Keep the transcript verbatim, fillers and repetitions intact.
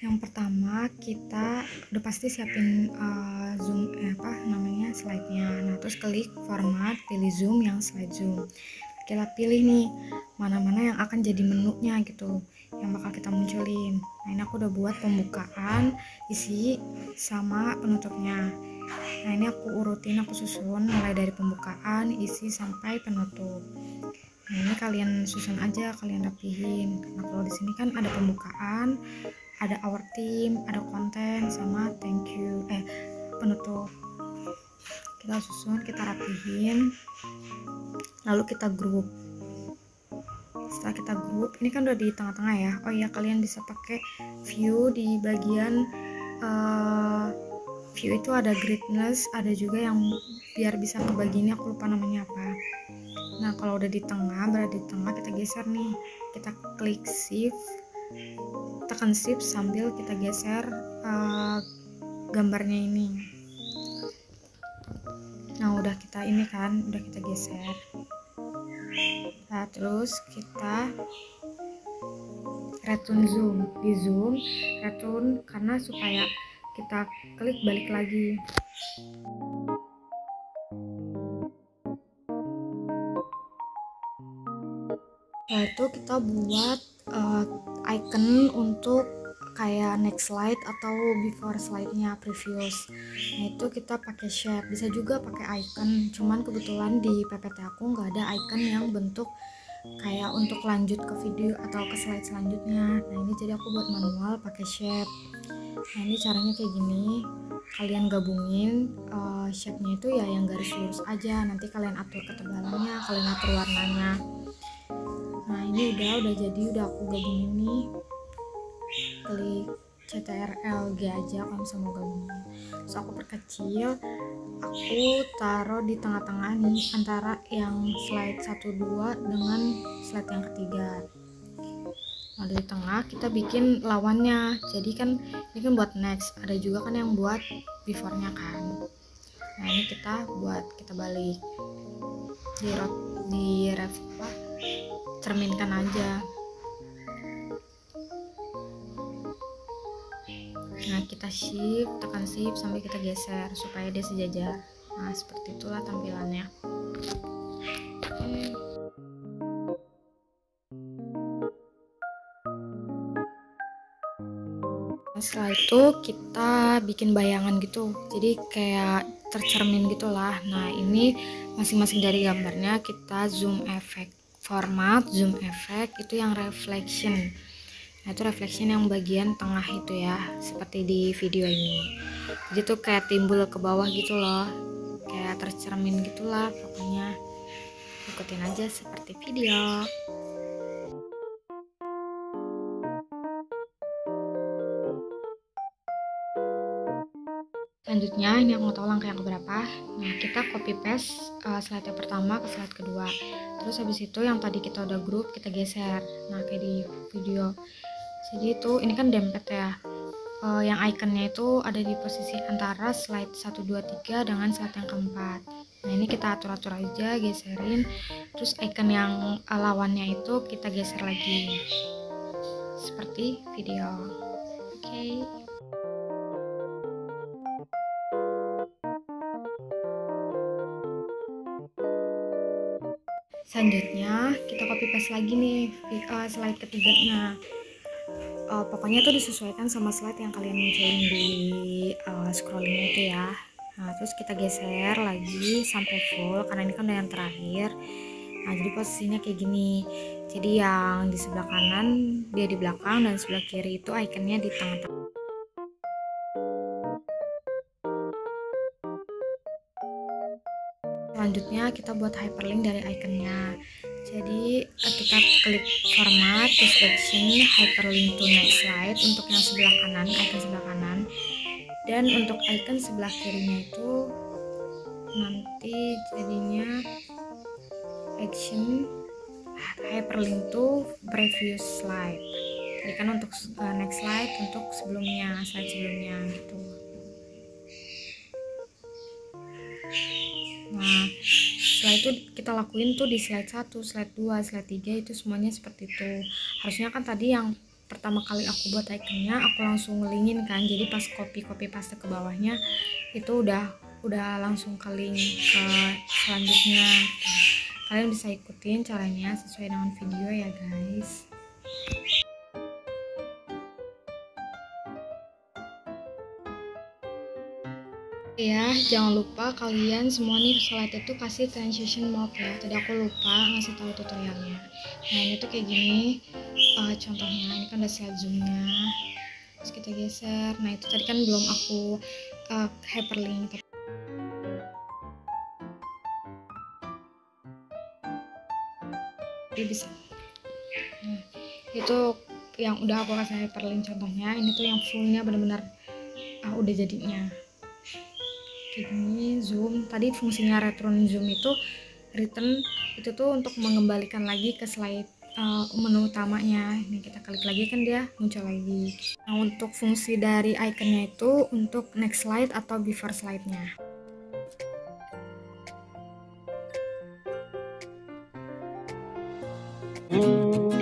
Yang pertama kita udah pasti siapin uh, zoom eh, apa namanya slide-nya. Nah terus klik format, pilih zoom yang slide zoom. Kita pilih nih mana-mana yang akan jadi menunya gitu, yang bakal kita munculin. Nah ini aku udah buat pembukaan, isi sama penutupnya. Nah ini aku urutin, aku susun mulai dari pembukaan, isi sampai penutup. Nah ini kalian susun aja, kalian rapihin. Nah kalau di sini kan ada pembukaan, ada our team, ada konten, sama thank you, eh penutup. Kita susun, kita rapihin, lalu kita grup. Setelah kita grup, ini kan udah di tengah-tengah ya. Oh iya, kalian bisa pakai view di bagian uh, view itu ada greatness, ada juga yang biar bisa ngebagi ini, aku lupa namanya apa. Nah kalau udah di tengah, berada di tengah, kita geser nih, kita klik shift, tekan shift sambil kita geser uh, gambarnya ini. Nah udah kita ini kan, udah kita geser. Nah terus kita return zoom, di zoom, return karena supaya kita klik balik lagi. Setelah itu kita buat uh, icon untuk kayak next slide atau before slide-nya previous. Nah itu kita pakai shape, bisa juga pakai icon, cuman kebetulan di P P T aku nggak ada icon yang bentuk kayak untuk lanjut ke video atau ke slide selanjutnya. Nah ini jadi aku buat manual pakai shape. Nah ini caranya kayak gini, kalian gabungin uh, shape-nya itu ya yang garis lurus aja, nanti kalian atur ketebalannya, kalian atur warnanya. Nah ini udah udah jadi, udah aku gabungin nih, klik C T R L G aja kalau misalnya mau gabungin. So aku perkecil, aku taruh di tengah-tengah nih antara yang slide satu dua dengan slide yang ketiga. Nah dari tengah kita bikin lawannya, jadi kan ini kan buat next, ada juga kan yang buat before-nya kan. Nah ini kita buat, kita balik di rot di ref apa cerminkan aja. Nah kita shift, tekan shift sampai kita geser supaya dia sejajar. Nah seperti itulah tampilannya. Okay. Setelah itu kita bikin bayangan gitu, jadi kayak tercermin gitulah. Nah ini masing-masing dari gambarnya kita zoom effect, format zoom effect itu yang reflection. Nah itu reflection yang bagian tengah itu ya, seperti di video ini. Jadi tuh kayak timbul ke bawah gitu loh, kayak tercermin gitulah pokoknya. Ikutin aja seperti video. Selanjutnya ini aku mau tahu langkah yang keberapa. Nah kita copy paste uh, slide yang pertama ke slide kedua. Terus habis itu yang tadi kita udah grup kita geser. Nah kayak di video. Jadi itu ini kan dempet ya. Uh, yang ikonnya itu ada di posisi antara slide satu dua tiga dengan slide yang keempat. Nah ini kita atur-atur aja, geserin. Terus icon yang uh, lawannya itu kita geser lagi. Seperti video. Oke. Okay. Selanjutnya kita copy paste lagi nih uh, slide ketiganya. Uh, pokoknya tuh disesuaikan sama slide yang kalian munculin di uh, scrollingnya itu ya. Nah terus kita geser lagi sampai full karena ini kan udah yang terakhir. Nah jadi posisinya kayak gini. Jadi yang di sebelah kanan dia di belakang dan sebelah kiri itu ikonnya di tengah-tengah. Selanjutnya kita buat hyperlink dari ikonnya. Jadi kita klik format, terus action, hyperlink to next slide untuk yang sebelah kanan, icon sebelah kanan. Dan untuk icon sebelah kirinya itu nanti jadinya action, hyperlink to previous slide. Jadi kan untuk uh, next slide, untuk sebelumnya, slide sebelumnya gitu. Nah setelah itu kita lakuin tuh di slide satu, slide dua, slide tiga itu semuanya seperti itu. Harusnya kan tadi yang pertama kali aku buat iconnya aku langsung ngelingin kan, jadi pas copy copy paste ke bawahnya itu udah udah langsung ke link ke selanjutnya. Kalian bisa ikutin caranya sesuai dengan video ya guys. Ya, jangan lupa kalian semua nih slide itu kasih transition mode ya. Tadi aku lupa ngasih tahu tutorialnya. Nah, ini tuh kayak gini uh, contohnya. Ini kan udah slide zoomnya. Terus kita geser. Nah, itu tadi kan belum aku uh, hyperlink. Tapi bisa. Nah, itu yang udah aku kasih hyperlink contohnya. Ini tuh yang fullnya bener-bener uh, udah jadinya. Ini zoom, tadi fungsinya return zoom itu return itu tuh untuk mengembalikan lagi ke slide uh, menu utamanya. Ini kita klik lagi kan dia muncul lagi. Nah, untuk fungsi dari iconnya itu untuk next slide atau before slide-nya. Hmm.